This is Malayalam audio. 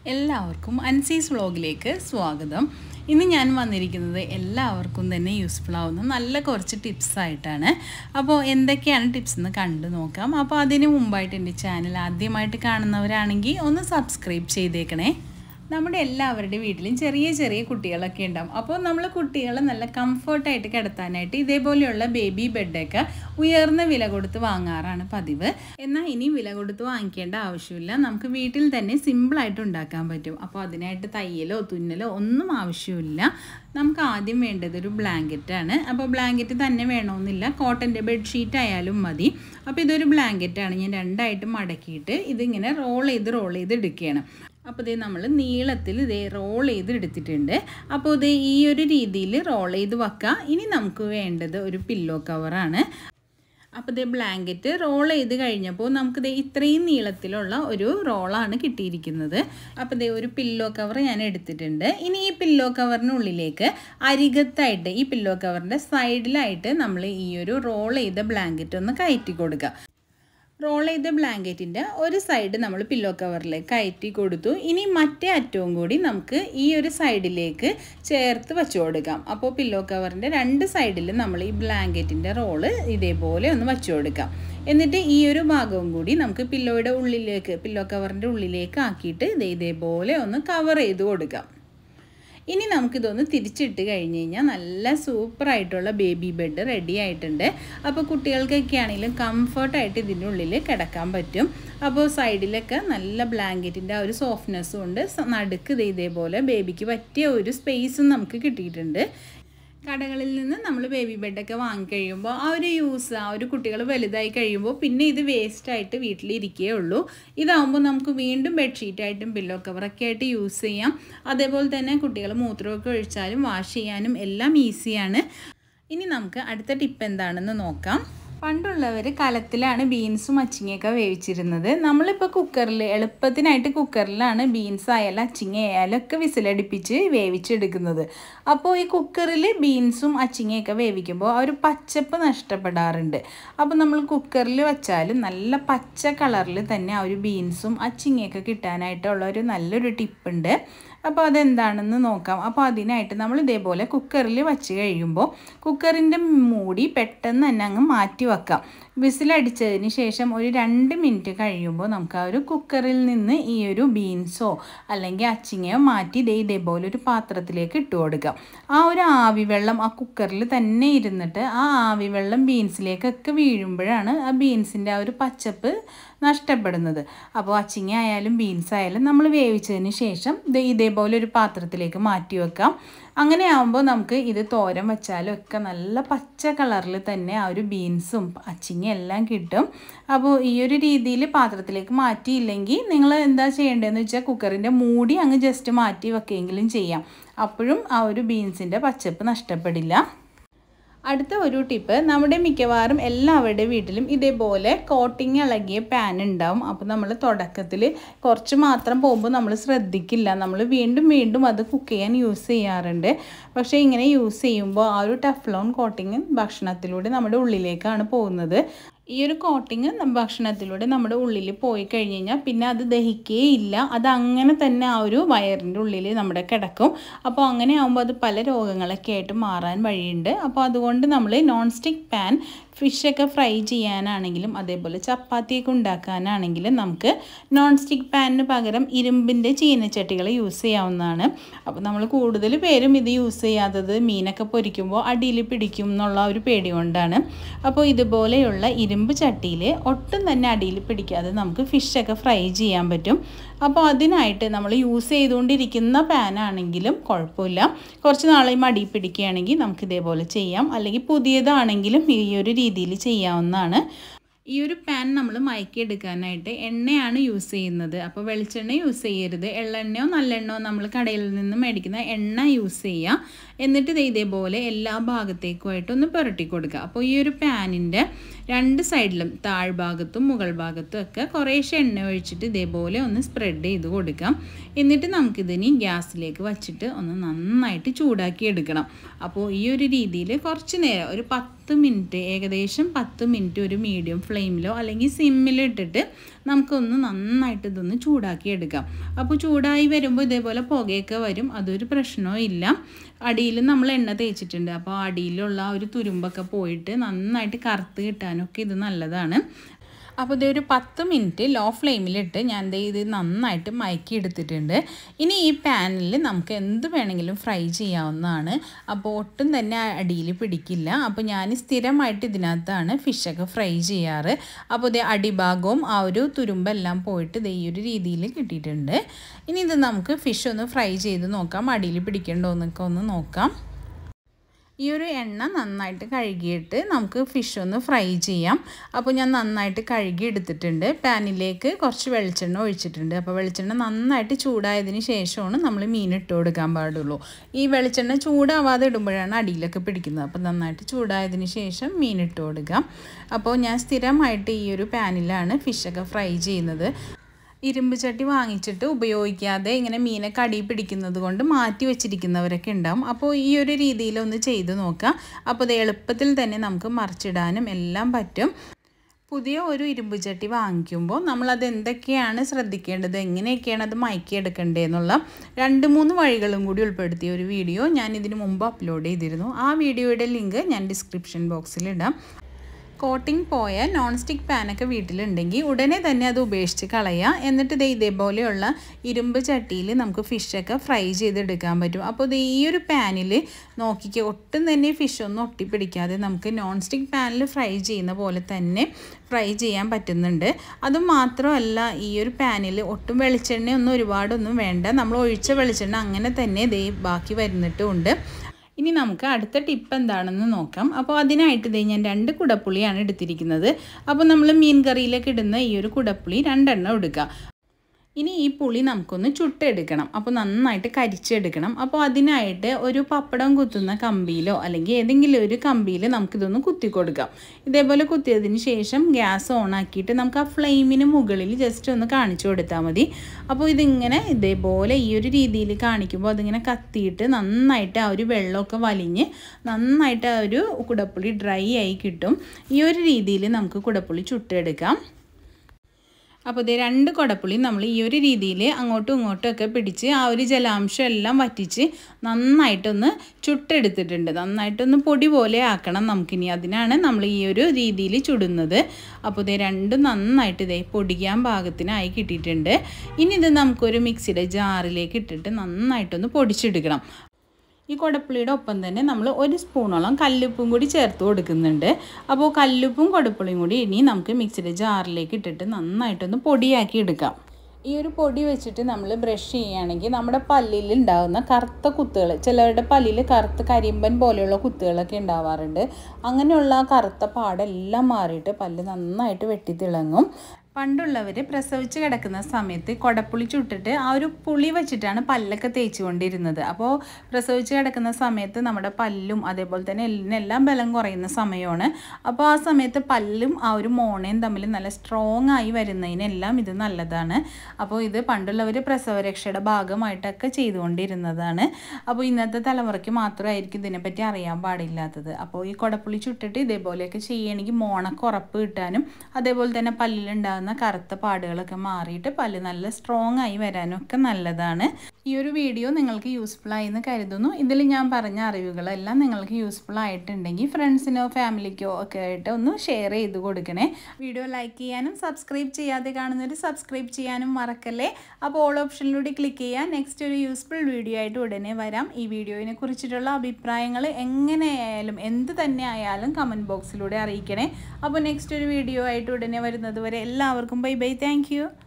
എല്ലാവർക്കും അൻസീസ് വ്ളോഗിലേക്ക് സ്വാഗതം. ഇന്ന് ഞാൻ വന്നിരിക്കുന്നത് എല്ലാവർക്കും തന്നെ യൂസ്ഫുൾ ആവുന്ന നല്ല കുറച്ച് ടിപ്സ് ആയിട്ടാണ്. അപ്പോൾ എന്തൊക്കെയാണ് ടിപ്സ് എന്ന് കണ്ടു നോക്കാം. അപ്പോൾ അതിന് മുമ്പായിട്ട് എൻ്റെ ചാനൽ ആദ്യമായിട്ട് കാണുന്നവരാണെങ്കിൽ ഒന്ന് സബ്സ്ക്രൈബ് ചെയ്തേക്കണേ. നമ്മുടെ എല്ലാവരുടെ വീട്ടിലും ചെറിയ ചെറിയ കുട്ടികളൊക്കെ ഉണ്ടാവും. അപ്പോൾ നമ്മൾ കുട്ടികളെ നല്ല കംഫർട്ടായിട്ട് കിടത്താനായിട്ട് ഇതേപോലെയുള്ള ബേബി ബെഡൊക്കെ ഉയർന്ന വില കൊടുത്ത് വാങ്ങാറാണ് പതിവ്. എന്നാൽ ഇനി വില കൊടുത്ത് വാങ്ങിക്കേണ്ട ആവശ്യമില്ല. നമുക്ക് വീട്ടിൽ തന്നെ സിമ്പിളായിട്ട് ഉണ്ടാക്കാൻ പറ്റും. അപ്പോൾ അതിനായിട്ട് തയ്യലോ തുന്നലോ ഒന്നും ആവശ്യമില്ല. നമുക്ക് ആദ്യം വേണ്ടത് ഒരു ബ്ലാങ്കറ്റാണ്. അപ്പോൾ ബ്ലാങ്കറ്റ് തന്നെ വേണമെന്നില്ല, കോട്ടൻ്റെ ബെഡ്ഷീറ്റ് ആയാലും മതി. അപ്പോൾ ഇതൊരു ബ്ലാങ്കറ്റാണ്. ഞാൻ രണ്ടായിട്ട് മടക്കിയിട്ട് ഇതിങ്ങനെ റോൾ ചെയ്ത് എടുക്കുകയാണ്. അപ്പോൾ ഇതേ നമ്മൾ നീളത്തിൽ ഇതേ റോൾ ചെയ്ത് എടുത്തിട്ടുണ്ട്. അപ്പോൾ ഇത് ഈ ഒരു രീതിയിൽ റോൾ ചെയ്ത് വെക്കുക. ഇനി നമുക്ക് വേണ്ടത് ഒരു പില്ലോ കവറാണ്. അപ്പോൾ ഇതേ ബ്ലാങ്കറ്റ് റോൾ ചെയ്ത് കഴിഞ്ഞപ്പോൾ നമുക്കിത് ഇത്രയും നീളത്തിലുള്ള ഒരു റോളാണ് കിട്ടിയിരിക്കുന്നത്. അപ്പോൾ ഇതേ ഒരു പില്ലോ കവർ ഞാൻ എടുത്തിട്ടുണ്ട്. ഇനി ഈ പില്ലോ കവറിനുള്ളിലേക്ക് അരികത്തായിട്ട് ഈ പില്ലോ കവറിൻ്റെ സൈഡിലായിട്ട് നമ്മൾ ഈ ഒരു റോൾ ചെയ്ത ബ്ലാങ്കറ്റ് ഒന്ന് കയറ്റി കൊടുക്കുക. റോൾ ചെയ്ത ബ്ലാങ്കറ്റിൻ്റെ ഒരു സൈഡ് നമ്മൾ പില്ലോ കവറിലേക്ക് കയറ്റി കൊടുത്തു. ഇനി മറ്റേ അറ്റവും കൂടി നമുക്ക് ഈ ഒരു സൈഡിലേക്ക് ചേർത്ത് വെച്ച് കൊടുക്കാം. അപ്പോൾ പില്ലോ കവറിൻ്റെ രണ്ട് സൈഡിലും നമ്മൾ ഈ ബ്ലാങ്കറ്റിൻ്റെ റോള് ഇതേപോലെ ഒന്ന് വെച്ച് കൊടുക്കാം. എന്നിട്ട് ഈ ഒരു ഭാഗവും കൂടി നമുക്ക് പില്ലോ കവറിൻ്റെ ഉള്ളിലേക്ക് ആക്കിയിട്ട് ഇതേപോലെ ഒന്ന് കവർ ചെയ്ത് കൊടുക്കാം. ഇനി നമുക്കിതൊന്ന് തിരിച്ചിട്ട് കഴിഞ്ഞ് കഴിഞ്ഞാൽ നല്ല സൂപ്പറായിട്ടുള്ള ബേബി ബെഡ് റെഡി ആയിട്ടുണ്ട്. അപ്പോൾ കുട്ടികൾക്കൊക്കെ ആണെങ്കിലും കംഫർട്ടായിട്ട് ഇതിൻ്റെ ഉള്ളിൽ കിടക്കാൻ പറ്റും. അപ്പോൾ സൈഡിലൊക്കെ നല്ല ബ്ലാങ്കറ്റിൻ്റെ ആ ഒരു സോഫ്റ്റ്നെസ്സും ഉണ്ട്. നടുക്ക് ഇതേപോലെ ബേബിക്ക് പറ്റിയ ഒരു സ്പേസും നമുക്ക് കിട്ടിയിട്ടുണ്ട്. കടകളിൽ നിന്ന് നമ്മൾ ബേബി ബെഡൊക്കെ വാങ്ങിക്കഴിയുമ്പോൾ ആ ഒരു കുട്ടികൾ വലുതായി കഴിയുമ്പോൾ പിന്നെ ഇത് വേസ്റ്റായിട്ട് വീട്ടിലിരിക്കേ ഉള്ളൂ. ഇതാകുമ്പോൾ നമുക്ക് വീണ്ടും ബെഡ്ഷീറ്റായിട്ടും പില്ലോ കവറൊക്കെ ആയിട്ട് യൂസ് ചെയ്യാം. അതേപോലെ തന്നെ കുട്ടികൾ മൂത്രമൊക്കെ ഒഴിച്ചാലും വാഷ് ചെയ്യാനും എല്ലാം ഈസിയാണ്. ഇനി നമുക്ക് അടുത്ത ടിപ്പ് എന്താണെന്ന് നോക്കാം. പണ്ടുള്ളവർ കലത്തിലാണ് ബീൻസും അച്ചിങ്ങയൊക്കെ വേവിച്ചിരുന്നത്. നമ്മളിപ്പോൾ എളുപ്പത്തിനായിട്ട് കുക്കറിലാണ് ബീൻസ് ആയാലും അച്ചിങ്ങ ആയാലും ഒക്കെ വിസിലടിപ്പിച്ച് വേവിച്ചെടുക്കുന്നത്. അപ്പോൾ ഈ കുക്കറിൽ ബീൻസും അച്ചിങ്ങയൊക്കെ വേവിക്കുമ്പോൾ ആ ഒരു പച്ചപ്പ് നഷ്ടപ്പെടാറുണ്ട്. അപ്പോൾ നമ്മൾ കുക്കറിൽ വെച്ചാലും നല്ല പച്ച കളറിൽ തന്നെ ആ ഒരു ബീൻസും അച്ചിങ്ങയൊക്കെ കിട്ടാനായിട്ടുള്ള ഒരു നല്ലൊരു ടിപ്പുണ്ട്. അപ്പോൾ അതെന്താണെന്ന് നോക്കാം. അപ്പോൾ അതിനായിട്ട് നമ്മൾ ഇതേപോലെ കുക്കറിൽ വച്ച് കഴിയുമ്പോൾ കുക്കറിൻ്റെ മൂടി പെട്ടെന്ന് തന്നെ അങ്ങ് മാറ്റി വെക്കാം. വിസിലടിച്ചതിന് ശേഷം ഒരു 2 മിനിറ്റ് കഴിയുമ്പോൾ നമുക്ക് ആ ഒരു കുക്കറിൽ നിന്ന് ഈ ഒരു ബീൻസോ അല്ലെങ്കിൽ അച്ചിങ്ങയോ മാറ്റി ഇതേപോലെ ഒരു പാത്രത്തിലേക്ക് ഇട്ട് കൊടുക്കാം. ആ ഒരു ആവിവെള്ളം ആ കുക്കറിൽ തന്നെ ഇരുന്നിട്ട് ആ ആവിവെള്ളം ബീൻസിലേക്കൊക്കെ വീഴുമ്പോഴാണ് ആ ബീൻസിൻ്റെ ആ ഒരു പച്ചപ്പ് നഷ്ടപ്പെടുന്നത്. അപ്പോൾ അച്ചിങ്ങ ആയാലും ബീൻസ് ആയാലും നമ്മൾ വേവിച്ചതിന് ശേഷം ഇതേപോലെ ഒരു പാത്രത്തിലേക്ക് മാറ്റി വെക്കാം. അങ്ങനെ ആകുമ്പോൾ നമുക്ക് ഇത് തോരൻ വെച്ചാലും ഒക്കെ നല്ല പച്ച കളറിൽ തന്നെ ആ ഒരു ബീൻസും അച്ചിങ്ങ എല്ലാം കിട്ടും. അപ്പോൾ ഈ ഒരു രീതിയിൽ പാത്രത്തിലേക്ക് മാറ്റിയില്ലെങ്കിൽ നിങ്ങൾ എന്താ ചെയ്യേണ്ടതെന്ന് വെച്ചാൽ കുക്കറിൻ്റെ മൂടി അങ്ങ് ജസ്റ്റ് മാറ്റി വെക്കുകയെങ്കിലും ചെയ്യാം. അപ്പോഴും ആ ഒരു ബീൻസിൻ്റെ പച്ചപ്പ് നഷ്ടപ്പെടില്ല. അടുത്ത ഒരു ടിപ്പ്, നമ്മുടെ മിക്കവാറും എല്ലാവരുടെ വീട്ടിലും ഇതേപോലെ കോട്ടിങ് ഇളകിയ പാൻ ഉണ്ടാവും. അപ്പോൾ നമ്മൾ തുടക്കത്തിൽ കുറച്ച് മാത്രം പോകുമ്പോൾ നമ്മൾ ശ്രദ്ധിക്കില്ല. നമ്മൾ വീണ്ടും അത് കുക്ക് ചെയ്യാൻ യൂസ് ചെയ്യാറുണ്ട്. പക്ഷേ ഇങ്ങനെ യൂസ് ചെയ്യുമ്പോൾ ആ ഒരു ടെഫ്ലോൺ കോട്ടിങ് ഭക്ഷണത്തിലൂടെ നമ്മുടെ ഉള്ളിലേക്കാണ് പോകുന്നത്. ഈ ഒരു കോട്ടിങ് ഭക്ഷണത്തിലൂടെ നമ്മുടെ ഉള്ളിൽ പോയി കഴിഞ്ഞ് കഴിഞ്ഞാൽ പിന്നെ അത് ദഹിക്കുകയില്ല. അത് അങ്ങനെ തന്നെ ആ ഒരു വയറിൻ്റെ ഉള്ളിൽ നമ്മുടെ കിടക്കും. അപ്പോൾ അങ്ങനെ ആകുമ്പോൾ അത് പല രോഗങ്ങളൊക്കെ ആയിട്ട് മാറാൻ വഴിയുണ്ട്. അപ്പോൾ അതുകൊണ്ട് നമ്മൾ നോൺ സ്റ്റിക്ക് പാൻ ഫിഷൊക്കെ ഫ്രൈ ചെയ്യാനാണെങ്കിലും അതേപോലെ ചപ്പാത്തിയൊക്കെ ഉണ്ടാക്കാനാണെങ്കിലും നമുക്ക് നോൺ സ്റ്റിക്ക് പാനിന് പകരം ഇരുമ്പിൻ്റെ ചീനച്ചട്ടികൾ യൂസ് ചെയ്യാവുന്നതാണ്. അപ്പോൾ നമ്മൾ കൂടുതൽ പേരും ഇത് യൂസ് ചെയ്യാത്തത് മീനൊക്കെ പൊരിക്കുമ്പോൾ അടിയിൽ പിടിക്കും എന്നുള്ള ഒരു പേടി കൊണ്ടാണ്. അപ്പോൾ ഇതുപോലെയുള്ള ഇരുമ്പ് ചട്ടിയിൽ ഒട്ടും തന്നെ അടിയിൽ പിടിക്കാതെ നമുക്ക് ഫിഷൊക്കെ ഫ്രൈ ചെയ്യാൻ പറ്റും. അപ്പോൾ അതിനായിട്ട് നമ്മൾ യൂസ് ചെയ്തുകൊണ്ടിരിക്കുന്ന പാനാണെങ്കിലും കുഴപ്പമില്ല. കുറച്ച് നാളെയും അടിയിൽ പിടിക്കുകയാണെങ്കിൽ നമുക്ക് ഇതേപോലെ ചെയ്യാം. അല്ലെങ്കിൽ പുതിയതാണെങ്കിലും ഈ ഒരു രീതിയിൽ ചെയ്യാവുന്നതാണ്. ഈ ഒരു പാൻ നമ്മൾ മയക്കിയെടുക്കാനായിട്ട് എണ്ണയാണ് യൂസ് ചെയ്യുന്നത്. അപ്പോൾ വെളിച്ചെണ്ണ യൂസ് ചെയ്യരുത്. എള്ളെണ്ണയോ നല്ലെണ്ണയോ നമ്മൾ കടയിൽ നിന്ന് മേടിക്കുന്ന എണ്ണ യൂസ് ചെയ്യുക. എന്നിട്ട് ഇതേപോലെ എല്ലാ ഭാഗത്തേക്കുമായിട്ട് ഒന്ന് പുരട്ടി കൊടുക്കുക. അപ്പോൾ ഈ ഒരു പാനിൻ്റെ രണ്ട് സൈഡിലും താഴ്ഭാഗത്തും മുകൾ ഭാഗത്തും ഒക്കെ കുറേശ്ശെ എണ്ണ ഒഴിച്ചിട്ട് ഇതേപോലെ ഒന്ന് സ്പ്രെഡ് ചെയ്ത് കൊടുക്കാം. എന്നിട്ട് നമുക്കിതിനി ഗ്യാസിലേക്ക് വച്ചിട്ട് ഒന്ന് നന്നായിട്ട് ചൂടാക്കി എടുക്കണം. അപ്പോൾ ഈ ഒരു രീതിയിൽ കുറച്ച് നേരം ഒരു 10 മിനിറ്റ് ഏകദേശം 10 മിനിറ്റ് ഒരു മീഡിയം ഫ്ലെയിമിലോ അല്ലെങ്കിൽ സിമ്മിലോ ഇട്ടിട്ട് നമുക്കൊന്ന് നന്നായിട്ട് ഇതൊന്ന് ചൂടാക്കി എടുക്കാം. അപ്പോൾ ചൂടായി വരുമ്പോൾ ഇതേപോലെ പുകയൊക്കെ വരും, അതൊരു പ്രശ്നവും ഇല്ല. അടിയിൽ നമ്മൾ എണ്ണ തേച്ചിട്ടുണ്ട്, അപ്പോൾ അടിയിലുള്ള ഒരു തുരുമ്പൊക്കെ പോയിട്ട് നന്നായിട്ട് കറുത്ത് കിട്ടാനൊക്കെ ഇത് നല്ലതാണ്. അപ്പോൾ ഇതൊരു 10 മിനിറ്റ് ലോ ഫ്ലെയിമിലിട്ട് ഞാൻ ഇത് നന്നായിട്ട് മയക്കി എടുത്തിട്ടുണ്ട്. ഇനി ഈ പാനിൽ നമുക്ക് എന്ത് വേണമെങ്കിലും ഫ്രൈ ചെയ്യാവുന്നതാണ്. അപ്പോൾ ഒട്ടും തന്നെ അടിയിൽ പിടിക്കില്ല. അപ്പോൾ ഞാൻ സ്ഥിരമായിട്ട് ഇതിനകത്താണ് ഫിഷൊക്കെ ഫ്രൈ ചെയ്യാറ്. അപ്പോൾ ഇത് അടിഭാഗവും ആ ഒരു തുരുമ്പെല്ലാം പോയിട്ട് ഇത് ഈ ഒരു രീതിയിൽ കിട്ടിയിട്ടുണ്ട്. ഇനി ഇത് നമുക്ക് ഫിഷ് ഒന്ന് ഫ്രൈ ചെയ്ത് നോക്കാം, അടിയിൽ പിടിക്കണ്ടോ എന്നൊക്കെ ഒന്ന് നോക്കാം. ഈ ഒരു എണ്ണ നന്നായിട്ട് കഴുകിയിട്ട് നമുക്ക് ഫിഷ് ഒന്ന് ഫ്രൈ ചെയ്യാം. അപ്പോൾ ഞാൻ നന്നായിട്ട് കഴുകി എടുത്തിട്ടുണ്ട്. പാനിലേക്ക് കുറച്ച് വെളിച്ചെണ്ണ ഒഴിച്ചിട്ടുണ്ട്. അപ്പോൾ വെളിച്ചെണ്ണ നന്നായിട്ട് ചൂടായതിന് ശേഷമാണ് നമ്മൾ മീൻ ഇട്ട് കൊടുക്കാൻ പാടുള്ളൂ. ഈ വെളിച്ചെണ്ണ ചൂടാവാതെ ഇടുമ്പോഴാണ് അടിയിലൊക്കെ പിടിക്കുന്നത്. അപ്പോൾ നന്നായിട്ട് ചൂടായതിന് ശേഷം മീൻ ഇട്ട് കൊടുക്കാം. അപ്പോൾ ഞാൻ സ്ഥിരമായിട്ട് ഈ ഒരു പാനിലാണ് ഫിഷൊക്കെ ഫ്രൈ ചെയ്യുന്നത്. ഇരുമ്പ് ചട്ടി വാങ്ങിച്ചിട്ട് ഉപയോഗിക്കാതെ ഇങ്ങനെ മീനൊക്കെ അടിയിൽ പിടിക്കുന്നത് കൊണ്ട് മാറ്റി വെച്ചിരിക്കുന്നവരൊക്കെ ഉണ്ടാവും. അപ്പോൾ ഈ ഒരു രീതിയിലൊന്ന് ചെയ്ത് നോക്കാം. അപ്പോൾ ഇത് എളുപ്പത്തിൽ തന്നെ നമുക്ക് മറിച്ചിടാനും എല്ലാം പറ്റും. പുതിയ ഒരു ഇരുമ്പ് ചട്ടി വാങ്ങിക്കുമ്പോൾ നമ്മളത് എന്തൊക്കെയാണ് ശ്രദ്ധിക്കേണ്ടത്, എങ്ങനെയൊക്കെയാണ് അത് മയക്കിയെടുക്കേണ്ടതെന്നുള്ള 2-3 വഴികളും കൂടി ഉൾപ്പെടുത്തിയ ഒരു വീഡിയോ ഞാൻ ഇതിനു മുമ്പ് അപ്ലോഡ് ചെയ്തിരുന്നു. ആ വീഡിയോയുടെ ലിങ്ക് ഞാൻ ഡിസ്ക്രിപ്ഷൻ ബോക്സിലിടാം. കോട്ടിംഗ് പോയ നോൺ സ്റ്റിക്ക് പാനൊക്കെ വീട്ടിലുണ്ടെങ്കിൽ ഉടനെ തന്നെ അത് ഉപേക്ഷിച്ച് കളയുക. എന്നിട്ട് ഇതേപോലെയുള്ള ഇരുമ്പ് ചട്ടിയിൽ നമുക്ക് ഫിഷൊക്കെ ഫ്രൈ ചെയ്തെടുക്കാൻ പറ്റും. അപ്പോൾ ഇത് ഈ ഒരു പാനിൽ നോക്കിക്കുക, ഒട്ടും തന്നെ ഫിഷൊന്നും ഒട്ടിപ്പിടിക്കാതെ നമുക്ക് നോൺ സ്റ്റിക്ക് പാനിൽ ഫ്രൈ ചെയ്യുന്ന പോലെ തന്നെ ഫ്രൈ ചെയ്യാൻ പറ്റുന്നുണ്ട്. അതുമാത്രമല്ല ഈ ഒരു പാനിൽ ഒട്ടും വെളിച്ചെണ്ണയൊന്നും ഒരുപാടൊന്നും വേണ്ട. നമ്മൾ ഒഴിച്ച വെളിച്ചെണ്ണ അങ്ങനെ തന്നെ ബാക്കി വരുന്നിട്ടുമുണ്ട്. ഇനി നമുക്ക് അടുത്ത ടിപ്പ് എന്താണെന്ന് നോക്കാം. അപ്പോൾ അതിനായിട്ട് ഞാൻ 2 കുടപ്പുളിയാണ് എടുത്തിരിക്കുന്നത്. അപ്പോൾ നമ്മൾ മീൻ കറിയിലേക്ക് ഇടുന്ന ഈ ഒരു കുടപ്പുളി 2 എണ്ണം എടുക്കുക. ഇനി ഈ പുളി നമുക്കൊന്ന് ചുട്ടെടുക്കണം. അപ്പോൾ നന്നായിട്ട് കരിച്ചെടുക്കണം. അപ്പോൾ അതിനായിട്ട് ഒരു പപ്പടം കുത്തുന്ന കമ്പിയിലോ അല്ലെങ്കിൽ ഏതെങ്കിലും ഒരു കമ്പിയിൽ നമുക്കിതൊന്ന് കുത്തി കൊടുക്കാം. ഇതേപോലെ കുത്തിയതിന് ശേഷം ഗ്യാസ് ഓണാക്കിയിട്ട് നമുക്ക് ആ ഫ്ലെയിമിന് മുകളിൽ ജസ്റ്റ് ഒന്ന് കാണിച്ചു കൊടുത്താൽ മതി. അപ്പോൾ ഇതിങ്ങനെ ഇതേപോലെ ഈ ഒരു രീതിയിൽ കാണിക്കുമ്പോൾ അതിങ്ങനെ കത്തിയിട്ട് നന്നായിട്ട് ആ ഒരു വെള്ളമൊക്കെ വലിഞ്ഞ് നന്നായിട്ട് ആ ഒരു കുടപ്പുളി ഡ്രൈ ആയി കിട്ടും. ഈ ഒരു രീതിയിൽ നമുക്ക് കുടപ്പുളി ചുട്ടെടുക്കാം. അപ്പോൾ ഇത് 2 കുടപ്പുളി നമ്മൾ ഈ ഒരു രീതിയിൽ അങ്ങോട്ടും ഇങ്ങോട്ടും ഒക്കെ പിടിച്ച് ആ ഒരു ജലാംശം എല്ലാം വറ്റിച്ച് നന്നായിട്ടൊന്ന് ചുട്ടെടുത്തിട്ടുണ്ട്. നന്നായിട്ടൊന്ന് പൊടി പോലെ ആക്കണം നമുക്കിനി. അതിനാണ് നമ്മൾ ഈ ഒരു രീതിയിൽ ചുടുന്നത്. അപ്പോൾ ഇത് 2 നന്നായിട്ട് പൊടിക്കാൻ പാകത്തിനായി കിട്ടിയിട്ടുണ്ട്. ഇനി ഇത് നമുക്കൊരു മിക്സിയുടെ ജാറിലേക്ക് ഇട്ടിട്ട് നന്നായിട്ടൊന്ന് പൊടിച്ചെടുക്കണം. ഈ കുടപ്പുളിയുടെ ഒപ്പം തന്നെ നമ്മൾ 1 സ്പൂണോളം കല്ലുപ്പും കൂടി ചേർത്ത് കൊടുക്കുന്നുണ്ട്. അപ്പോൾ കല്ലുപ്പും കുടപ്പുളിയും കൂടി ഇനി നമുക്ക് മിക്സിയുടെ ജാറിലേക്ക് ഇട്ടിട്ട് നന്നായിട്ടൊന്ന് പൊടിയാക്കി എടുക്കാം. ഈ ഒരു പൊടി വെച്ചിട്ട് നമ്മൾ ബ്രഷ് ചെയ്യുകയാണെങ്കിൽ നമ്മുടെ പല്ലിൽ ഉണ്ടാകുന്ന കറുത്ത കുത്തുകൾ, ചിലവരുടെ പല്ലിൽ കറുത്ത കരിമ്പൻ പോലെയുള്ള കുത്തുകളൊക്കെ ഉണ്ടാവാറുണ്ട്. അങ്ങനെയുള്ള കറുത്ത പാടെല്ലാം മാറിയിട്ട് പല്ല് നന്നായിട്ട് വെട്ടിത്തിളങ്ങും. പണ്ടുള്ളവർ പ്രസവിച്ച് കിടക്കുന്ന സമയത്ത് കുടപ്പുളി ചുട്ടിട്ട് ആ ഒരു പുളി വെച്ചിട്ടാണ് പല്ലൊക്കെ തേച്ച് കൊണ്ടിരുന്നത്. അപ്പോൾ പ്രസവിച്ച് കിടക്കുന്ന സമയത്ത് നമ്മുടെ പല്ലും അതേപോലെ തന്നെ എല്ലിനെല്ലാം ബലം കുറയുന്ന സമയമാണ്. അപ്പോൾ ആ സമയത്ത് പല്ലും ആ ഒരു മോണയും തമ്മിൽ നല്ല സ്ട്രോങ് ആയി വരുന്നതിനെല്ലാം ഇത് നല്ലതാണ്. അപ്പോൾ ഇത് പണ്ടുള്ളവർ പ്രസവരക്ഷയുടെ ഭാഗമായിട്ടൊക്കെ ചെയ്തുകൊണ്ടിരുന്നതാണ്. അപ്പോൾ ഇന്നത്തെ തലമുറയ്ക്ക് മാത്രമായിരിക്കും ഇതിനെപ്പറ്റി അറിയാൻ പാടില്ലാത്തത്. അപ്പോൾ ഈ കുടപ്പുളി ചുട്ടിട്ട് ഇതേപോലെയൊക്കെ ചെയ്യുകയാണെങ്കിൽ മോണക്ക് ഉറപ്പ് കിട്ടാനും അതേപോലെ തന്നെ പല്ലിലുണ്ടാകുന്ന കറുത്ത പാടുകളൊക്കെ മാറിയിട്ട് പല്ല് നല്ല സ്ട്രോങ് ആയി വരാനൊക്കെ നല്ലതാണ്. ഈ ഒരു വീഡിയോ നിങ്ങൾക്ക് യൂസ്ഫുൾ ആയി എന്ന് കരുതുന്നു. ഇതിൽ ഞാൻ പറഞ്ഞ അറിവുകളെല്ലാം നിങ്ങൾക്ക് യൂസ്ഫുൾ ആയിട്ടുണ്ടെങ്കിൽ ഫ്രണ്ട്സിനോ ഫാമിലിക്കോ ഒക്കെ ആയിട്ട് ഒന്ന് ഷെയർ ചെയ്ത് കൊടുക്കണേ. വീഡിയോ ലൈക്ക് ചെയ്യാനും സബ്സ്ക്രൈബ് ചെയ്യാതെ കാണുന്നവർ സബ്സ്ക്രൈബ് ചെയ്യാനും മറക്കല്ലേ. അപ്പോൾ ഓൾ ഓപ്ഷനിലൂടെ ക്ലിക്ക് ചെയ്യുക. നെക്സ്റ്റ് ഒരു യൂസ്ഫുൾ വീഡിയോ ആയിട്ട് ഉടനെ വരാം. ഈ വീഡിയോയിനെ കുറിച്ചിട്ടുള്ള അഭിപ്രായങ്ങൾ എങ്ങനെയായാലും എന്ത് തന്നെ ആയാലും കമൻറ്റ് ബോക്സിലൂടെ അറിയിക്കണേ. അപ്പോൾ നെക്സ്റ്റ് ഒരു വീഡിയോ ആയിട്ട് ഉടനെ വരുന്നത് വരെ എല്ലാവർക്കും ബൈ ബൈ. Thank you.